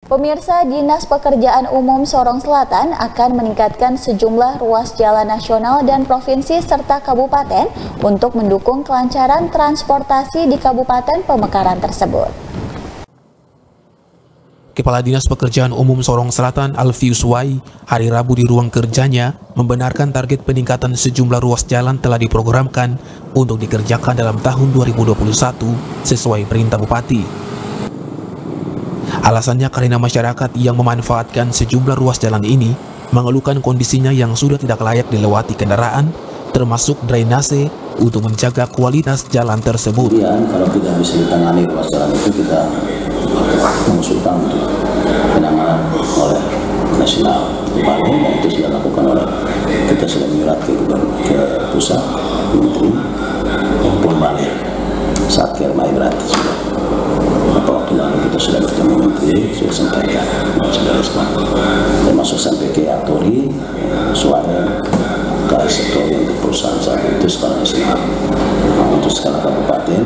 Pemirsa, Dinas Pekerjaan Umum Sorong Selatan akan meningkatkan sejumlah ruas jalan nasional dan provinsi serta kabupaten untuk mendukung kelancaran transportasi di Kabupaten Pemekaran tersebut. Kepala Dinas Pekerjaan Umum Sorong Selatan Alfius Wai hari Rabu di ruang kerjanya membenarkan target peningkatan sejumlah ruas jalan telah diprogramkan untuk dikerjakan dalam tahun 2021 sesuai perintah Bupati. Alasannya karena masyarakat yang memanfaatkan sejumlah ruas jalan ini mengeluhkan kondisinya yang sudah tidak layak dilewati kendaraan, termasuk drainase untuk menjaga kualitas jalan tersebut. Kemudian kalau tidak bisa ditangani ruas jalan itu, kita mengusulkan untuk penanganan oleh nasional di Bali, dan itu sudah dilakukan oleh kita sudah menyurat ke pusat menteri maupun Bali saat Kermai gratis sudah. Beberapa waktu lalu kita sudah bertemu menteri, sudah sampaikan, sudah respon, termasuk sampai ke Atori, Suara, sektor untuk perusahaan saat itu skala nasional, untuk skala kabupaten.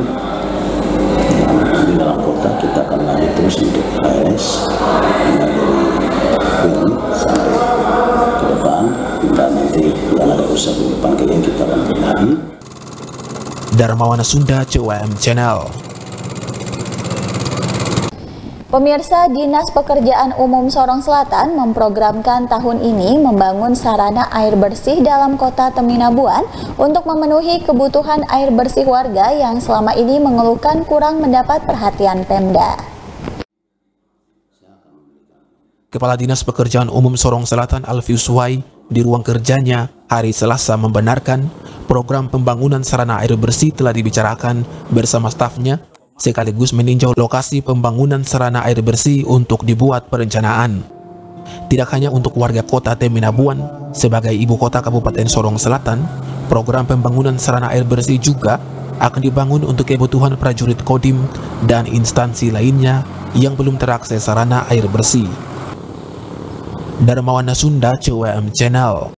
Di dalam kota kita akan lanjut terus untuk AS dari ini sampai ke depan, dan nanti yang ada usaha di depan kayaknya kita akan benahi. Darmawana Sunda, CWM Channel. Pemirsa, Dinas Pekerjaan Umum Sorong Selatan memprogramkan tahun ini membangun sarana air bersih dalam kota Teminabuan untuk memenuhi kebutuhan air bersih warga yang selama ini mengeluhkan kurang mendapat perhatian Pemda. Kepala Dinas Pekerjaan Umum Sorong Selatan Alfius Wai di ruang kerjanya hari Selasa membenarkan program pembangunan sarana air bersih telah dibicarakan bersama stafnya, sekaligus meninjau lokasi pembangunan sarana air bersih untuk dibuat perencanaan. Tidak hanya untuk warga kota Teminabuan, sebagai ibu kota Kabupaten Sorong Selatan, program pembangunan sarana air bersih juga akan dibangun untuk kebutuhan prajurit Kodim dan instansi lainnya yang belum terakses sarana air bersih. Darmawana Sunda, CWM Channel.